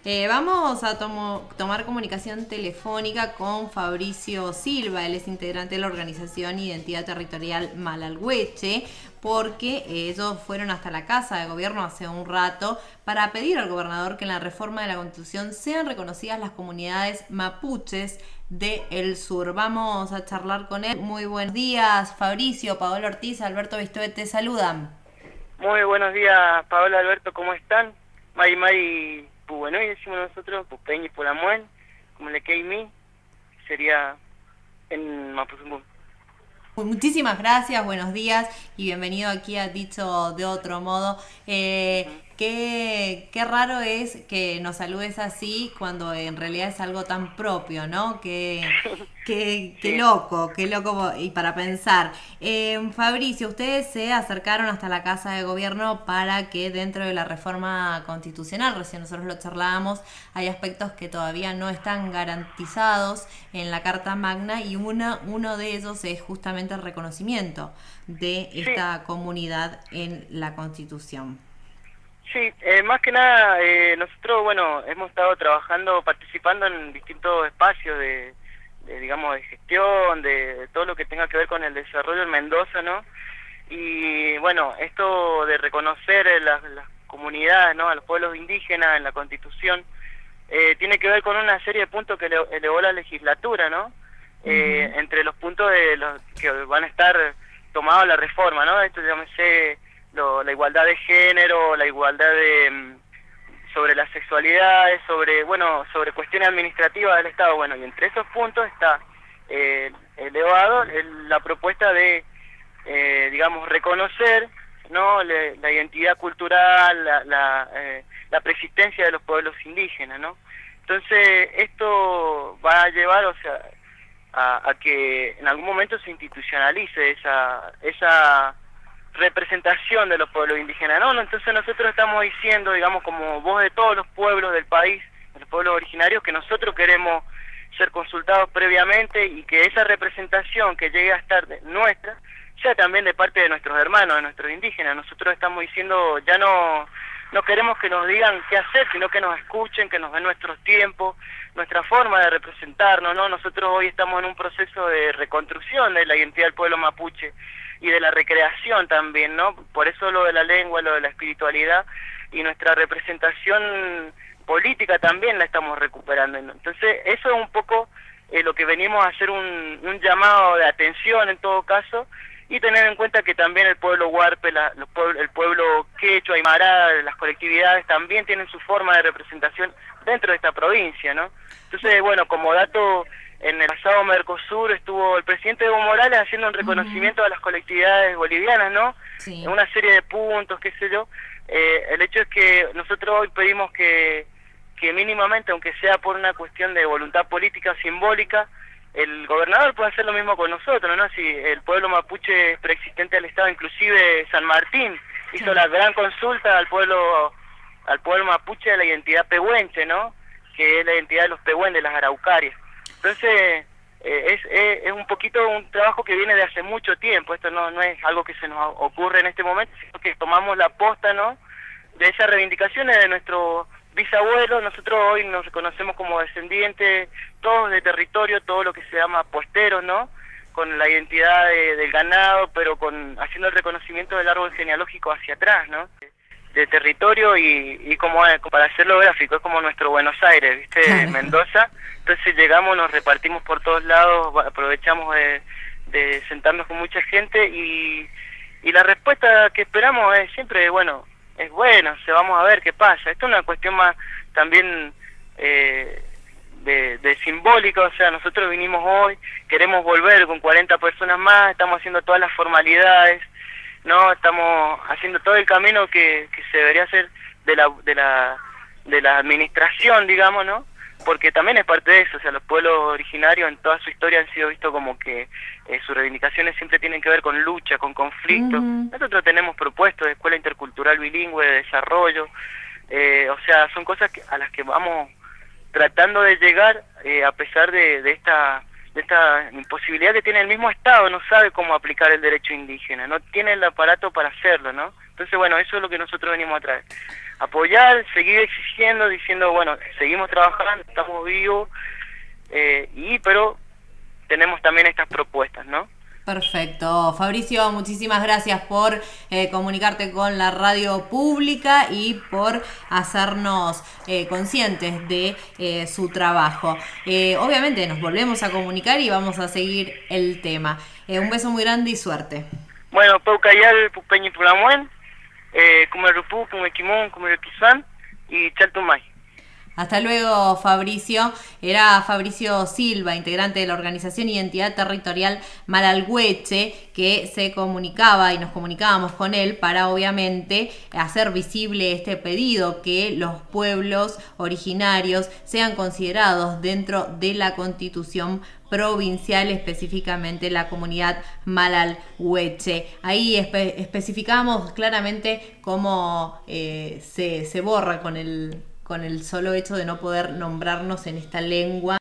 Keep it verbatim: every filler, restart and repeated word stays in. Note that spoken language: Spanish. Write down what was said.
Eh, vamos a tomo- tomar comunicación telefónica con Fabricio Silva, él es integrante de la organización Identidad Territorial Malalhueche, porque ellos fueron hasta la Casa de Gobierno hace un rato para pedir al gobernador que en la reforma de la Constitución sean reconocidas las comunidades mapuches del sur. Vamos a charlar con él. Muy buenos días, Fabricio, Paola Ortiz, Alberto Vistoe te saludan. Muy buenos días, Paola, Alberto, ¿cómo están? Mari Mari Pubuenoy, decimos nosotros, Pupeñi Pulamuel, como le Keimi, sería en Mapuzungún. Muchísimas gracias, buenos días y bienvenido aquí a Dicho de Otro Modo. Eh, Uh-huh. qué, qué raro es que nos saludes así cuando en realidad es algo tan propio, ¿no? Qué, qué, qué Sí, loco, qué loco y para pensar. Eh, Fabricio, ustedes se acercaron hasta la Casa de Gobierno para que dentro de la reforma constitucional, recién nosotros lo charlábamos, hay aspectos que todavía no están garantizados en la Carta Magna y una, uno de ellos es justamente el reconocimiento de sí, esta comunidad en la Constitución. sí, eh, más que nada, eh, nosotros, bueno, hemos estado trabajando, participando en distintos espacios de, de, digamos, de gestión, de, de todo lo que tenga que ver con el desarrollo en Mendoza, ¿no? Y bueno, esto de reconocer eh, las, las comunidades, ¿no?, a los pueblos indígenas en la Constitución, eh, tiene que ver con una serie de puntos que ele- elevó la legislatura, ¿no? Eh, Ujú. entre los puntos de los que van a estar tomados en la reforma, ¿no? Esto, llámese, lo, la igualdad de género, la igualdad de mm, sobre las sexualidades, sobre, bueno, sobre cuestiones administrativas del Estado, bueno, y entre esos puntos está eh, elevado el- la propuesta de, eh, digamos, reconocer, ¿no?, Le- la identidad cultural, la, la, eh, la persistencia de los pueblos indígenas, ¿no? Entonces, esto va a llevar, o sea, a, a que en algún momento se institucionalice esa esa representación de los pueblos indígenas, ¿no? No, entonces nosotros estamos diciendo, digamos, como voz de todos los pueblos del país, de los pueblos originarios, que nosotros queremos ser consultados previamente y que esa representación que llegue a estar de nuestra sea también de parte de nuestros hermanos, de nuestros indígenas. Nosotros estamos diciendo, ya no no queremos que nos digan qué hacer, sino que nos escuchen, que nos den nuestros tiempos, nuestra forma de representarnos, ¿no? Nosotros hoy estamos en un proceso de reconstrucción de la identidad del pueblo mapuche y de la recreación también, ¿no? Por eso lo de la lengua, lo de la espiritualidad y nuestra representación política también la estamos recuperando, ¿no? Entonces, eso es un poco eh, lo que venimos a hacer un, un llamado de atención en todo caso, y tener en cuenta que también el pueblo huarpe, la, los pueblos, el pueblo quechua, aymara, las colectividades también tienen su forma de representación dentro de esta provincia, ¿no? Entonces, bueno, como dato, en el pasado Mercosur estuvo el presidente Evo Morales haciendo un Ujú. reconocimiento a las colectividades bolivianas, ¿no? En Sí. una serie de puntos, qué sé yo. Eh, el hecho es que nosotros hoy pedimos que, que mínimamente, aunque sea por una cuestión de voluntad política simbólica, el gobernador puede hacer lo mismo con nosotros, ¿no? Si el pueblo mapuche es preexistente al Estado, inclusive San Martín hizo Sí. la gran consulta al pueblo al pueblo mapuche de la identidad pehuenche, ¿no?, que es la identidad de los pehuen, de las araucarias. Entonces, eh, es, es, es un poquito un trabajo que viene de hace mucho tiempo. Esto no, no es algo que se nos ocurre en este momento, sino que tomamos la posta, ¿no?, de esas reivindicaciones de nuestro bisabuelo. Nosotros hoy nos reconocemos como descendientes, todos de territorio, todo lo que se llama posteros, ¿no?, con la identidad de, del ganado, pero con haciendo el reconocimiento del árbol genealógico hacia atrás, ¿no?, de territorio, y, y como eh, para hacerlo gráfico, es como nuestro Buenos Aires, ¿viste? Claro. Mendoza. Entonces llegamos, nos repartimos por todos lados, va- aprovechamos de, de sentarnos con mucha gente, y, y la respuesta que esperamos es siempre, bueno, es bueno, se vamos a ver qué pasa. Esto es una cuestión más también eh, de, de simbólica, o sea, nosotros vinimos hoy, queremos volver con cuarenta personas más, estamos haciendo todas las formalidades, no, estamos haciendo todo el camino que, que se debería hacer de la de la de la administración, digamos, ¿no? Porque también es parte de eso, o sea, los pueblos originarios en toda su historia han sido vistos como que eh, sus reivindicaciones siempre tienen que ver con lucha, con conflicto. Ujú. Nosotros tenemos propuestos de escuela intercultural bilingüe, de desarrollo, eh, o sea, son cosas que, a las que vamos tratando de llegar, eh, a pesar de, de esta de esta imposibilidad que tiene el mismo Estado. No sabe cómo aplicar el derecho indígena, no tiene el aparato para hacerlo, ¿no? Entonces, bueno, eso es lo que nosotros venimos a traer. apoyar, seguir exigiendo, diciendo, bueno, seguimos trabajando, estamos vivos, eh, y pero tenemos también estas propuestas, ¿no? Perfecto. Fabricio, muchísimas gracias por eh, comunicarte con la radio pública y por hacernos eh, conscientes de eh, su trabajo. Eh, obviamente nos volvemos a comunicar y vamos a seguir el tema. Eh, un beso muy grande y suerte. Bueno, Paucayal, Pupeñi Pulamuen, eh, Kumerupú, Kumekimón, Kumerequizán y Chaltumay. Hasta luego, Fabricio. Era Fabricio Silva, integrante de la organización Identidad Territorial Malalgüeche, que se comunicaba y nos comunicábamos con él para obviamente hacer visible este pedido, que los pueblos originarios sean considerados dentro de la Constitución provincial, específicamente la comunidad Malalgüeche. Ahí espe especificamos claramente cómo eh, se, se borra con el con el solo hecho de no poder nombrarnos en esta lengua